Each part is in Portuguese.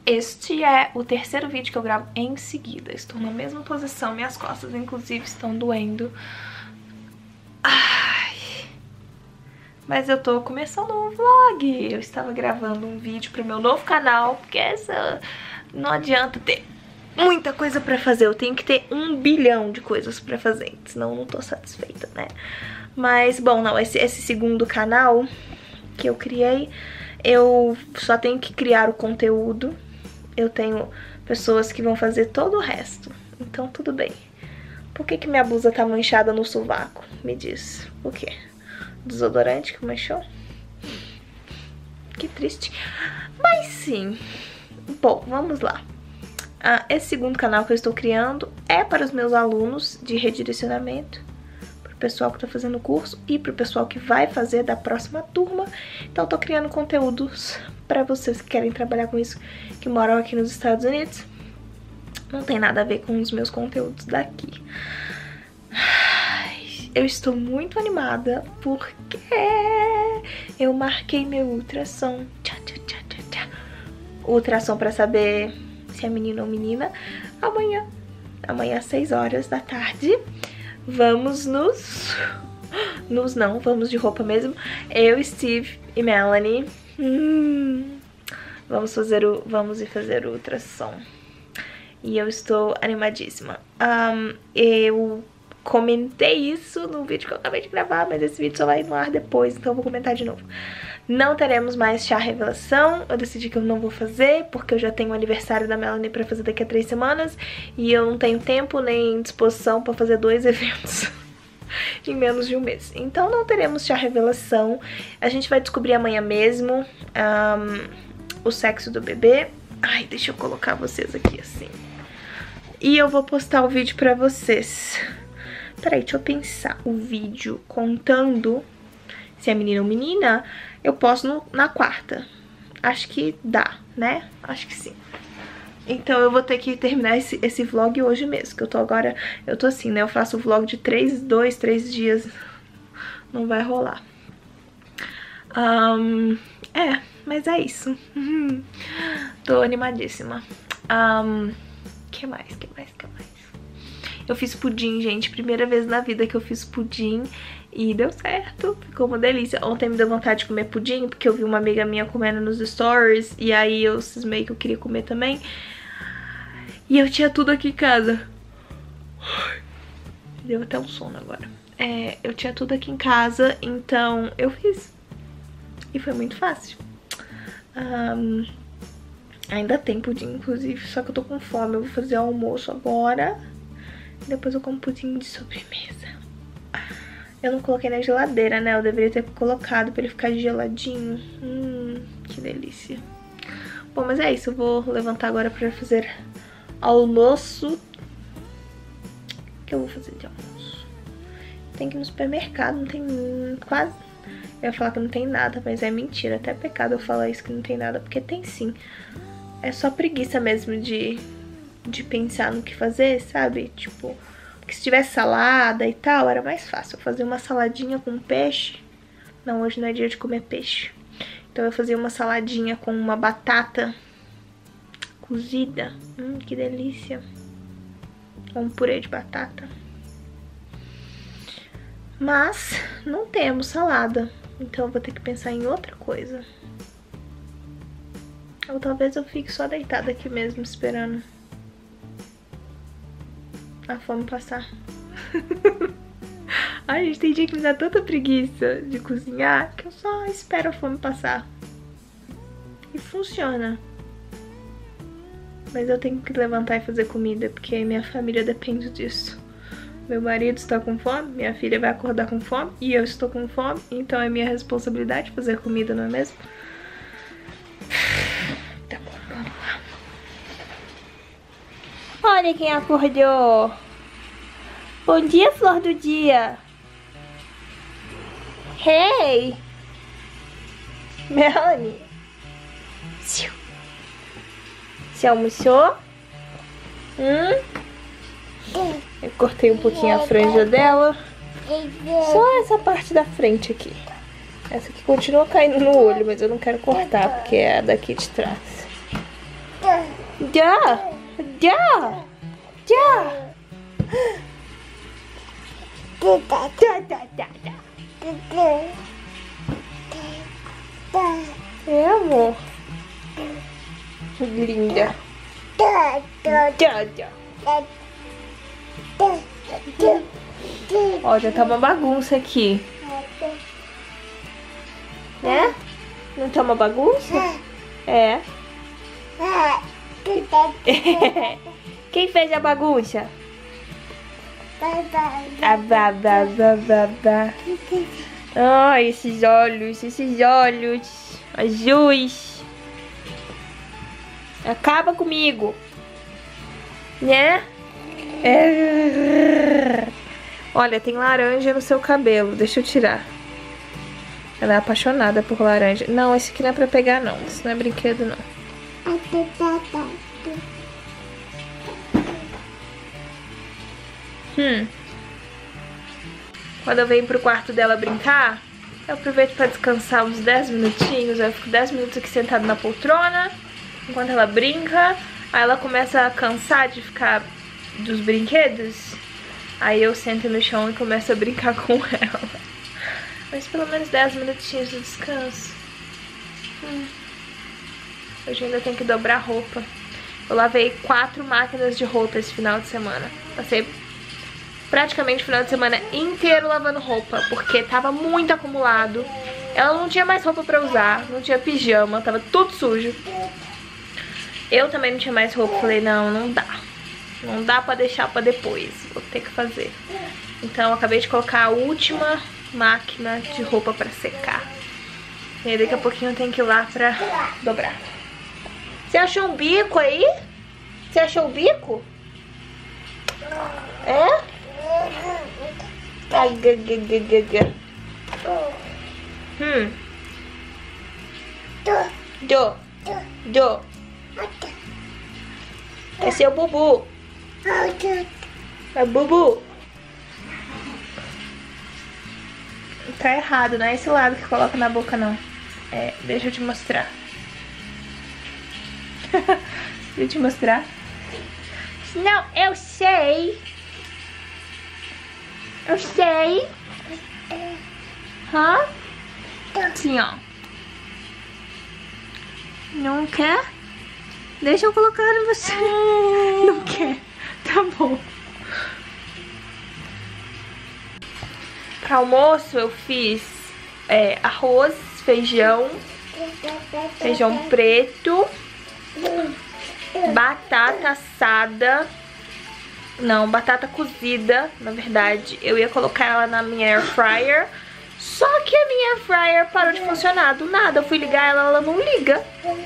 este é o terceiro vídeo que eu gravo em seguida. Estou na mesma posição, minhas costas inclusive estão doendo. Ai. Mas eu tô começando um vlog. Eu estava gravando um vídeo pro meu novo canal, porque não adianta ter muita coisa pra fazer. Eu tenho que ter 1 bilhão de coisas pra fazer, senão eu não tô satisfeita, né? Mas, bom, não, esse segundo canal que eu criei, eu só tenho que criar o conteúdo. Eu tenho pessoas que vão fazer todo o resto. Então tudo bem. Por que minha blusa tá manchada no sovaco? Me diz. Por quê? Desodorante que manchou? Que triste. Mas sim. Bom, vamos lá. Esse segundo canal que eu estou criando é para os meus alunos de redirecionamento, para o pessoal que está fazendo o curso e para o pessoal que vai fazer da próxima turma. Então eu tô criando conteúdos para vocês que querem trabalhar com isso, que moram aqui nos Estados Unidos. Não tem nada a ver com os meus conteúdos daqui. Eu estou muito animada porque eu marquei meu ultrassom. Ultrassom para saber se é menino ou menina. Amanhã às 6 horas da tarde. Vamos vamos de roupa mesmo. Eu, Steve e Melanie. Vamos ir fazer o ultrassom. E eu estou animadíssima. Eu comentei isso no vídeo que eu acabei de gravar, mas esse vídeo só vai no ar depois, então eu vou comentar de novo. Não teremos mais chá revelação. Eu decidi que eu não vou fazer, porque eu já tenho o aniversário da Melanie pra fazer daqui a 3 semanas. E eu não tenho tempo nem disposição pra fazer 2 eventos em menos de um mês. Então não teremos chá revelação. A gente vai descobrir amanhã mesmo o sexo do bebê. Ai, deixa eu colocar vocês aqui assim. E eu vou postar o vídeo pra vocês. Peraí, deixa eu pensar. O vídeo contando se é menino ou menina, eu posto na quarta. Acho que dá, né? Acho que sim. Então eu vou ter que terminar esse vlog hoje mesmo. Que eu tô assim, né? Eu faço o vlog de 3 dias. Não vai rolar. Mas é isso. Tô animadíssima. Que mais? Eu fiz pudim, gente. Primeira vez na vida que eu fiz pudim. E deu certo. Ficou uma delícia. Ontem me deu vontade de comer pudim, porque eu vi uma amiga minha comendo nos stories. E aí eu cismei que eu queria comer também. E eu tinha tudo aqui em casa. Deu até um sono agora. Eu tinha tudo aqui em casa, então eu fiz. E foi muito fácil. Ainda tem pudim, inclusive. Só que eu tô com fome. Eu vou fazer o almoço agora. Depois eu como pudim de sobremesa. Eu não coloquei na geladeira, né? Eu deveria ter colocado pra ele ficar geladinho. Que delícia. Bom, mas é isso. Eu vou levantar agora pra fazer almoço. O que eu vou fazer de almoço? Tem que ir no supermercado. Não tem quase... Eu ia falar que não tem nada, mas é mentira. Até pecado eu falar isso que não tem nada, porque tem sim. É só preguiça mesmo de pensar no que fazer, sabe? Tipo, porque se tivesse salada e tal, era mais fácil. Eu fazia uma saladinha com peixe. Não, hoje não é dia de comer peixe. Então eu fazia uma saladinha com uma batata cozida. Que delícia. Ou um purê de batata. Mas não temos salada. Então eu vou ter que pensar em outra coisa. Ou talvez eu fique só deitada aqui mesmo, esperando a fome passar. Ai, gente, tem dia que me dá tanta preguiça de cozinhar que eu só espero a fome passar. E funciona. Mas eu tenho que levantar e fazer comida, porque minha família depende disso. Meu marido está com fome, minha filha vai acordar com fome e eu estou com fome, então é minha responsabilidade fazer comida, não é mesmo? Tá bom, vamos lá. Olha quem acordou. Bom dia, flor do dia. Hey! Melanie. Você almoçou? Eu cortei um pouquinho a franja dela. Só essa parte da frente aqui. Essa aqui continua caindo no olho, mas eu não quero cortar, porque é a daqui de trás. Já. Já. Já. É, amor. Linda. Ó, já tá uma bagunça aqui. Né? Não tá uma bagunça? É. Quem fez a bagunça? Ai, esses olhos azuis. Acaba comigo, né? Olha, tem laranja no seu cabelo. Deixa eu tirar. Ela é apaixonada por laranja. Não, esse aqui não é pra pegar, não. Isso não é brinquedo, não. Quando eu venho pro quarto dela brincar, eu aproveito pra descansar uns 10 minutinhos. Eu fico 10 minutos aqui sentada na poltrona, enquanto ela brinca. Aí ela começa a cansar de ficar dos brinquedos. Aí eu sento no chão e começo a brincar com ela. Mas pelo menos 10 minutinhos de descanso. Hoje ainda tenho que dobrar roupa. Eu lavei 4 máquinas de roupa esse final de semana. Passei praticamente o final de semana inteiro lavando roupa, porque tava muito acumulado. Ela não tinha mais roupa pra usar, não tinha pijama, tava tudo sujo. Eu também não tinha mais roupa, falei, não dá. Não dá pra deixar pra depois, vou ter que fazer. Então eu acabei de colocar a última máquina de roupa pra secar. E aí daqui a pouquinho eu tenho que ir lá pra dobrar. Você achou um bico aí? Você achou o bico? É? Ai, gaga. Do. É seu bubu. É bubu. Tá errado, não é esse lado que coloca na boca, não. É, deixa eu te mostrar. Deixa eu te mostrar. Não, eu sei. Eu sei. Hã? Assim, ó. Não quer? Deixa eu colocar em você. Não quer? Tá bom. Para almoço eu fiz arroz, feijão preto, batata assada, não, batata cozida, na verdade. Eu ia colocar ela na minha air fryer, só que a minha air fryer parou de funcionar do nada. Eu fui ligar ela não liga.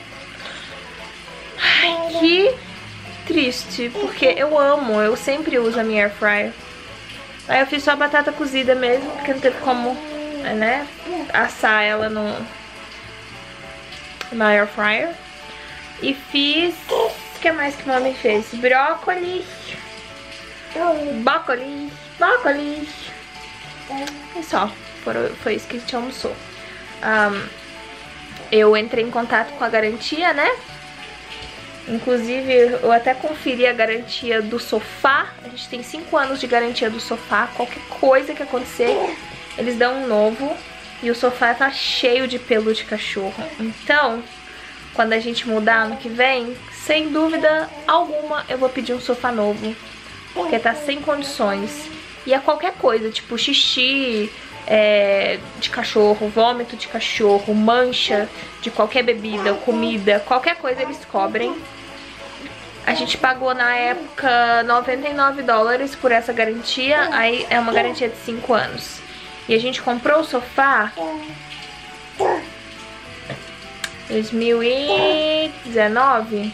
Ai, que triste, porque eu sempre uso a minha air fryer. Aí eu fiz só a batata cozida mesmo, porque não teve como, né, assar ela na air fryer. E fiz, o que mais que a mamãe fez? Brócolis. E só, foi isso que a gente almoçou. Eu entrei em contato com a garantia, né? Inclusive, eu até conferi a garantia do sofá. A gente tem 5 anos de garantia do sofá. Qualquer coisa que acontecer, eles dão um novo. E o sofá tá cheio de pelo de cachorro. Então, quando a gente mudar ano que vem, sem dúvida alguma, eu vou pedir um sofá novo. Porque tá sem condições. E é qualquer coisa, tipo xixi de cachorro, vômito de cachorro, mancha de qualquer bebida, comida, qualquer coisa eles cobrem. A gente pagou na época $99 por essa garantia, aí é uma garantia de 5 anos. E a gente comprou o sofá 2019?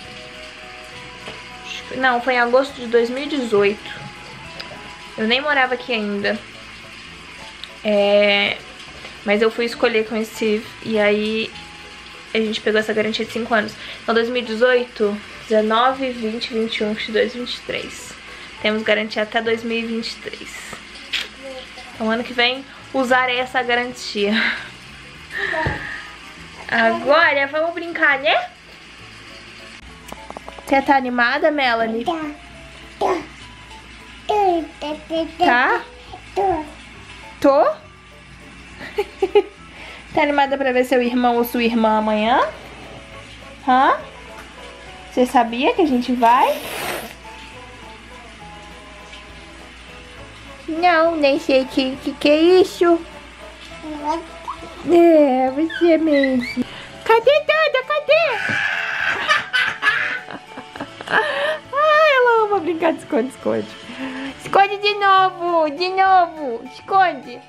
Não, foi em agosto de 2018. Eu nem morava aqui ainda. Mas eu fui escolher com esse Steve. E aí a gente pegou essa garantia de 5 anos. Então 2018, 19, 20, 21, 22, 23. Temos garantia até 2023. Então ano que vem usarei essa garantia. Agora vamos brincar, né? Você tá animada, Melanie? Tá? Tô? Tá animada pra ver seu irmão ou sua irmã amanhã? Hã? Você sabia que a gente vai? Não, nem sei que é isso. É, você mesmo. Cadê Dada? Cadê? Ah, ela ama brincar de esconde-esconde. Esconde de novo, de novo. Esconde.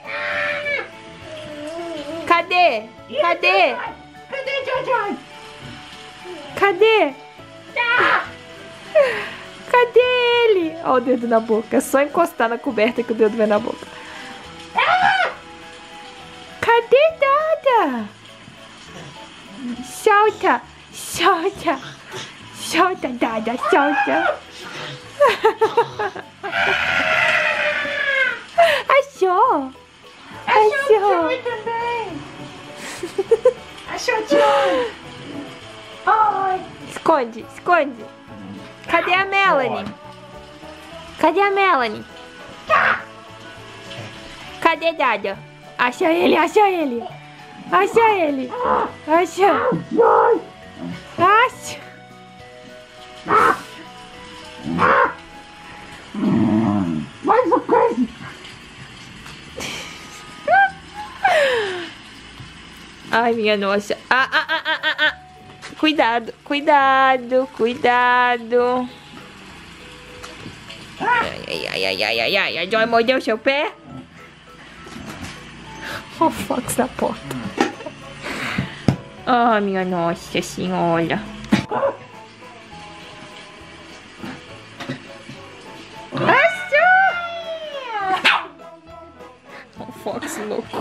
Cadê? Cadê? Cadê Jojo? Cadê? Cadê ele? Olha o dedo na boca. É só encostar na coberta que o dedo vai na boca. Cadê Dada? Solta, solta, solta, Dada, solta. Achou? Achou? Também. Achou Jojo? Oi. Esconde, esconde. Cadê a Melanie? Cadê a Melanie? Cadê Dada? Acha ele, acha ele. Acha ele. Acha. Acha. Mais uma coisa. Ai, minha nossa. Cuidado, cuidado, cuidado. Ai, a Joy mordeu seu pé? Olha o Fox na porta. Ah, minha nossa senhora. Olha o Fox louco.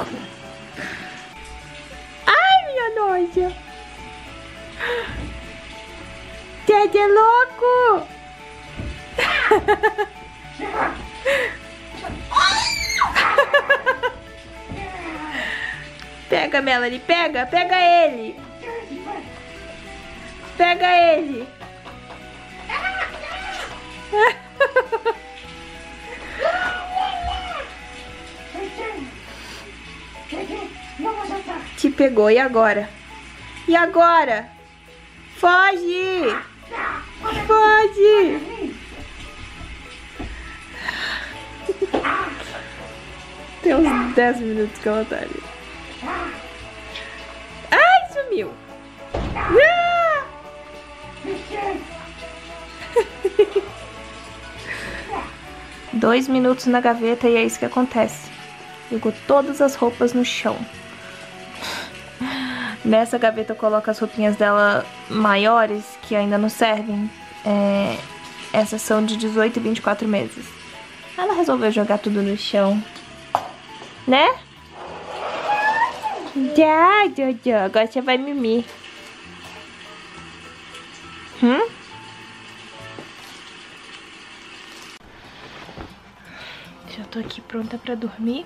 Ai, minha nossa. Ted é louco. Pega, Melanie, pega, pega ele. Pega ele. Te pegou, e agora? E agora? Foge! Foge! Tem uns 10 minutos que ela tá ali. Ai, sumiu! Ah! 2 minutos na gaveta e é isso que acontece. Jogou todas as roupas no chão. Nessa gaveta eu coloco as roupinhas dela maiores, que ainda não servem. Essas são de 18 e 24 meses. Ela resolveu jogar tudo no chão. Né? Já, Jojo. Agora você vai mimir. Já tô aqui pronta pra dormir.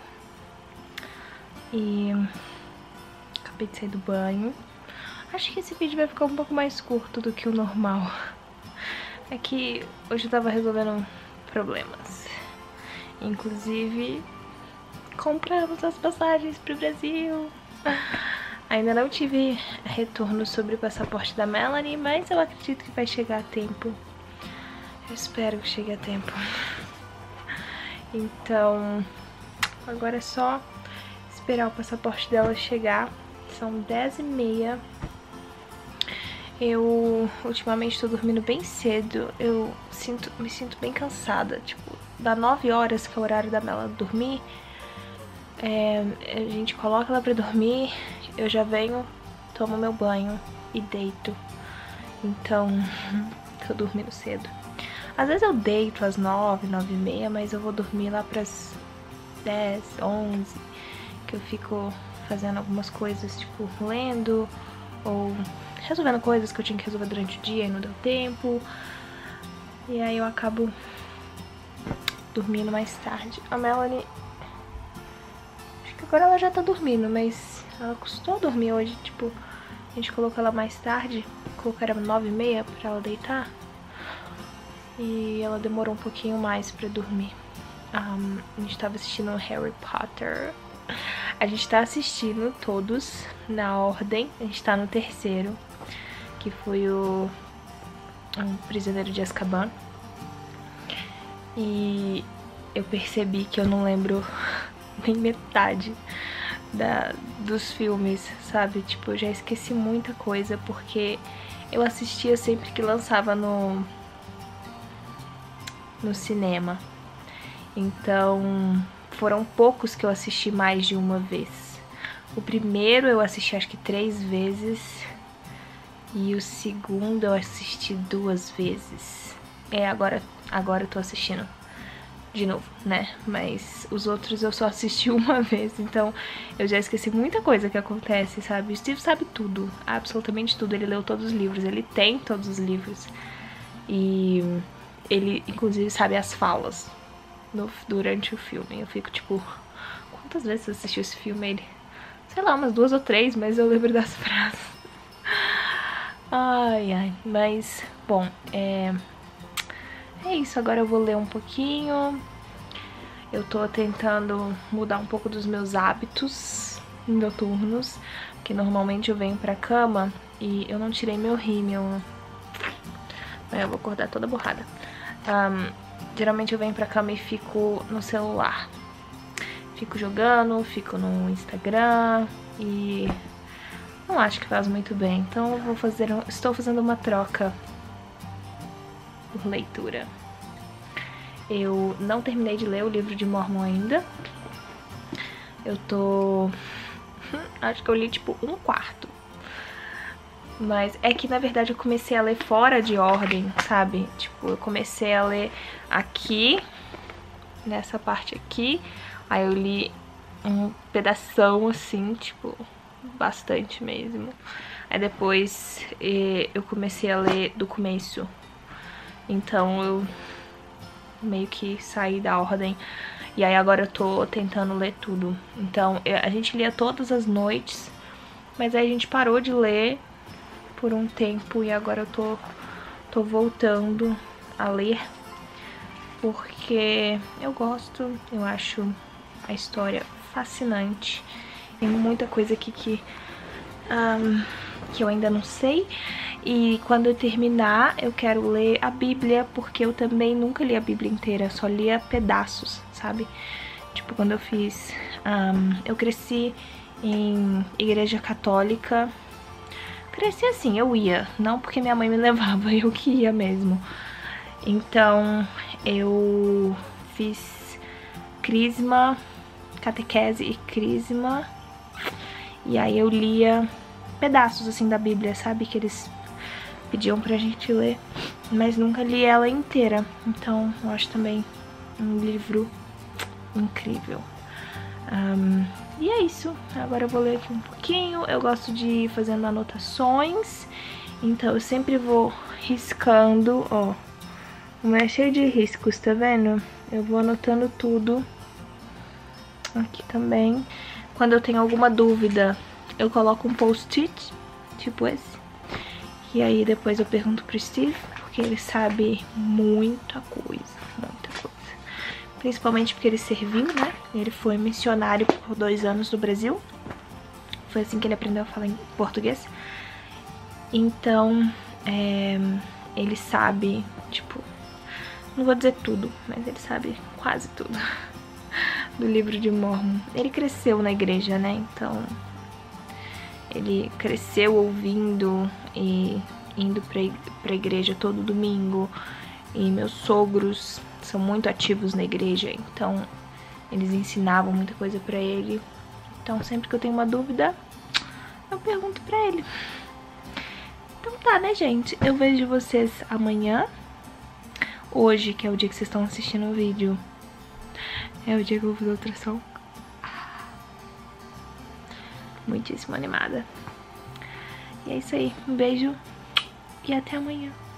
E acabei de sair do banho. Acho que esse vídeo vai ficar um pouco mais curto do que o normal. É que hoje eu tava resolvendo problemas. Inclusive, compramos as passagens pro Brasil. Ainda não tive retorno sobre o passaporte da Melanie, mas eu acredito que vai chegar a tempo. Eu espero que chegue a tempo. Então, agora é só esperar o passaporte dela chegar. São 10h30. Eu ultimamente tô dormindo bem cedo. Eu me sinto bem cansada. Tipo, dá 9 horas que é o horário da Mela dormir. A gente coloca ela pra dormir, eu já venho, tomo meu banho e deito. Então, tô dormindo cedo. Às vezes eu deito às 9, 9h30, mas eu vou dormir lá pras 10, 11, que eu fico fazendo algumas coisas, tipo, lendo ou resolvendo coisas que eu tinha que resolver durante o dia e não deu tempo. E aí eu acabo dormindo mais tarde. A Melanie, acho que agora ela já tá dormindo, mas ela custou dormir hoje, tipo, a gente colocou ela mais tarde, colocou ela 9h30 pra ela deitar. e ela demorou um pouquinho mais pra dormir. A gente tava assistindo Harry Potter. A gente tá assistindo todos na ordem. A gente tá no terceiro, que foi o Prisioneiro de Azkaban. E eu percebi que eu não lembro nem metade dos filmes, sabe? Tipo, eu já esqueci muita coisa, porque eu assistia sempre que lançava no cinema. Então, foram poucos que eu assisti mais de uma vez. O primeiro eu assisti acho que 3 vezes. E o segundo eu assisti 2 vezes. Agora eu tô assistindo de novo, né? Mas os outros eu só assisti uma vez, então eu já esqueci muita coisa que acontece, sabe? O Steve sabe tudo, absolutamente tudo. Ele leu todos os livros, ele tem todos os livros. E ele, inclusive, sabe as falas durante o filme. Eu fico tipo, quantas vezes você assistiu esse filme? Ele, sei lá, umas 2 ou 3, mas eu lembro das frases. Ai, ai, mas, bom, é isso, agora eu vou ler um pouquinho. Eu tô tentando mudar um pouco dos meus hábitos noturnos, porque normalmente eu venho pra cama e eu não tirei meu rímel. Eu vou acordar toda borrada. Geralmente eu venho pra cama e fico no celular. Fico jogando, fico no Instagram e não acho que faz muito bem. Então eu estou fazendo uma troca por leitura. Eu não terminei de ler o livro de Mormon ainda. Eu tô... acho que eu li tipo 1/4. Mas é que na verdade eu comecei a ler fora de ordem, sabe? Tipo, eu comecei a ler aqui, nessa parte aqui. Aí eu li um pedação assim, tipo, bastante mesmo. Aí depois eu comecei a ler do começo. Então eu meio que saí da ordem. E aí agora eu tô tentando ler tudo. Então a gente lia todas as noites, mas aí a gente parou de ler por um tempo. E agora eu tô voltando a ler, porque eu gosto, eu acho a história fascinante. Tem muita coisa aqui que eu ainda não sei. E quando eu terminar, eu quero ler a Bíblia, porque eu também nunca li a Bíblia inteira, só lia pedaços, sabe? Tipo, quando eu fiz... eu cresci em igreja católica. Cresci assim, eu ia, não porque minha mãe me levava, eu que ia mesmo. Então, eu fiz crisma, catequese e crisma. E aí eu lia pedaços assim da Bíblia, sabe? Que eles pediam pra gente ler, mas nunca li ela inteira. Então eu acho também um livro incrível. E é isso. Agora eu vou ler aqui um pouquinho. Eu gosto de ir fazendo anotações, então eu sempre vou riscando, ó. O meu é cheio de riscos, tá vendo? Eu vou anotando tudo aqui também. Quando eu tenho alguma dúvida, eu coloco um post-it, tipo esse. E aí depois eu pergunto pro Steve, porque ele sabe muita coisa, muita coisa. Principalmente porque ele serviu, né? Ele foi missionário por 2 anos no Brasil. Foi assim que ele aprendeu a falar em português. Então, ele sabe, tipo, não vou dizer tudo, mas ele sabe quase tudo do livro de Mormon. Ele cresceu na igreja, né? Então, ele cresceu ouvindo e indo pra igreja todo domingo. E meus sogros são muito ativos na igreja, então eles ensinavam muita coisa pra ele. Então sempre que eu tenho uma dúvida, eu pergunto pra ele. Então tá, né, gente? Eu vejo vocês amanhã. Hoje, que é o dia que vocês estão assistindo o vídeo, é o dia que eu vou fazer ultrassom. Muitíssimo animada. E é isso aí. Um beijo e até amanhã.